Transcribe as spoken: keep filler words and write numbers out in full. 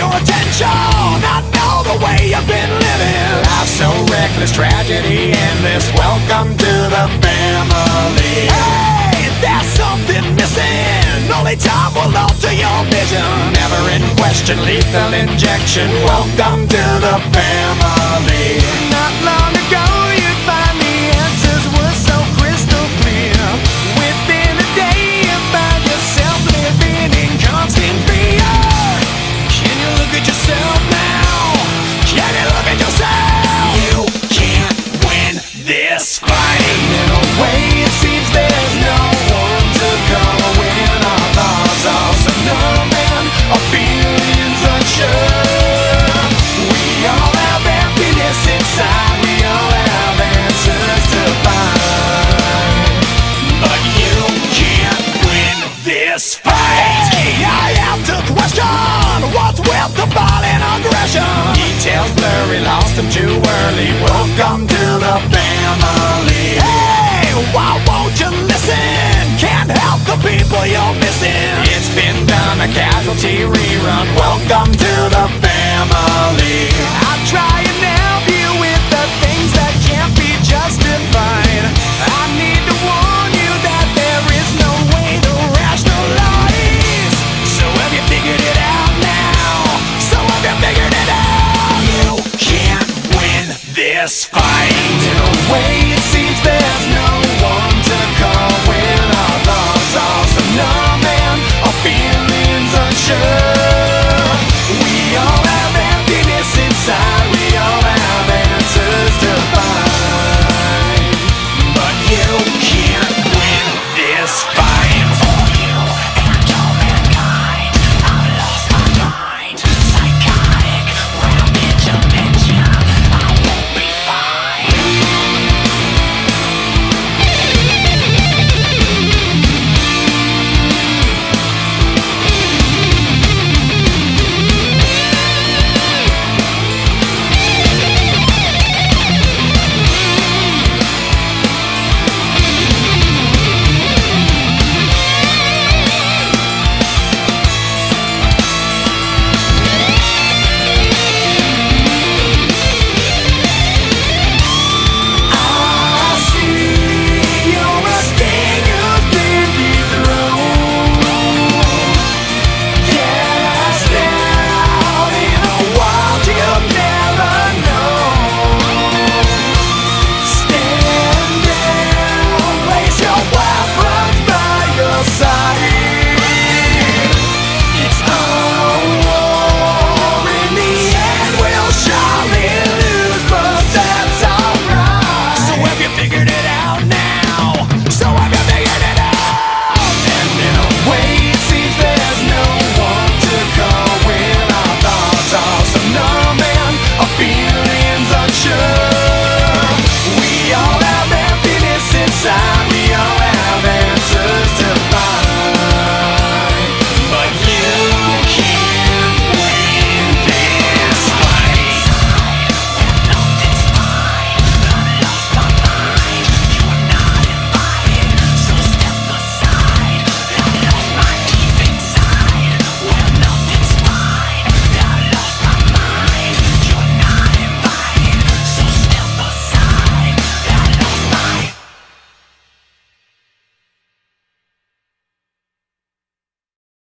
your attention. I know the way you've been living. Life's so reckless, tragedy endless. Welcome to the family. Hey, there's something missing. Only time will alter your vision. Never in question, lethal injection. Welcome to the family. Not long ago you'd find the answers were so crystal clear. Within a day you find yourself living in constant fear. Can you look at yourself now? Can you look at yourself? You can't win this fight. In a way it seems there's no one to call when our thoughts are so numb and our feelings unsure. We all have emptiness inside. We all have answers to find, but you can't win this fight. I have to question what's with the violent aggression. Details blurry, lost them too early. Welcome to the family. Hey, why won't you listen? Can't help the people you're missing. It's been done, a casualty rerun. Welcome to the family. I try